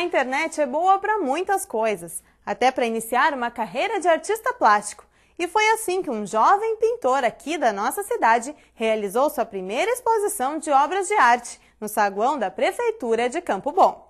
internet é boa para muitas coisas, até para iniciar uma carreira de artista plástico. E foi assim que um jovem pintor aqui da nossa cidade realizou sua primeira exposição de obras de arte no saguão da Prefeitura de Campo Bom.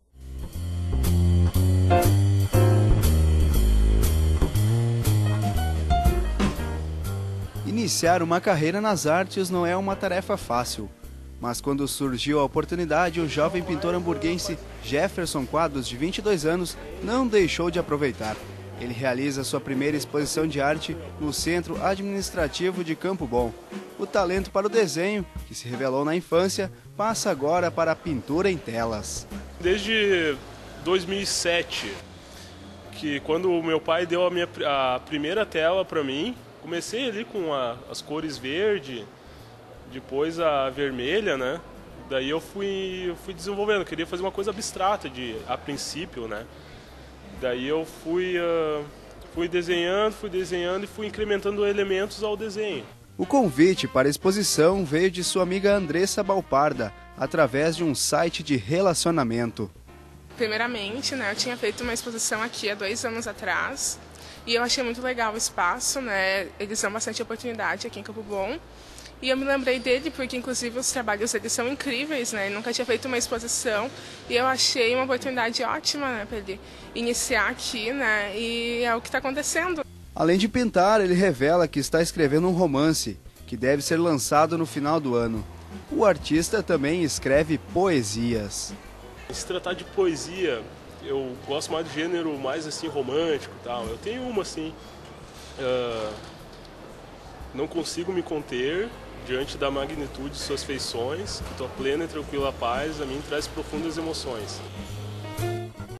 Iniciar uma carreira nas artes não é uma tarefa fácil. Mas quando surgiu a oportunidade, o jovem pintor hamburguense Jefferson Quadros, de 22 anos, não deixou de aproveitar. Ele realiza sua primeira exposição de arte no Centro Administrativo de Campo Bom. O talento para o desenho, que se revelou na infância, passa agora para a pintura em telas. Desde 2007, que quando o meu pai deu a primeira tela para mim, comecei ali com as cores verde, depois a vermelha, né? Daí eu fui desenvolvendo, queria fazer uma coisa abstrata a princípio, né? Daí eu fui desenhando e fui incrementando elementos ao desenho. O convite para a exposição veio de sua amiga Andressa Balparda, através de um site de relacionamento. Primeiramente, né, eu tinha feito uma exposição aqui há 2 anos atrás e eu achei muito legal o espaço, né? Eles dão bastante oportunidade aqui em Campo Bom. E eu me lembrei dele porque, inclusive, os trabalhos dele são incríveis, né? Ele nunca tinha feito uma exposição e eu achei uma oportunidade ótima, né, para ele iniciar aqui, né? E é o que está acontecendo. Além de pintar, ele revela que está escrevendo um romance, que deve ser lançado no final do ano. O artista também escreve poesias. Se tratar de poesia, eu gosto mais do gênero mais assim romântico e tal. Eu tenho uma assim, não consigo me conter diante da magnitude de suas feições, que tua plena e tranquila paz a mim traz profundas emoções.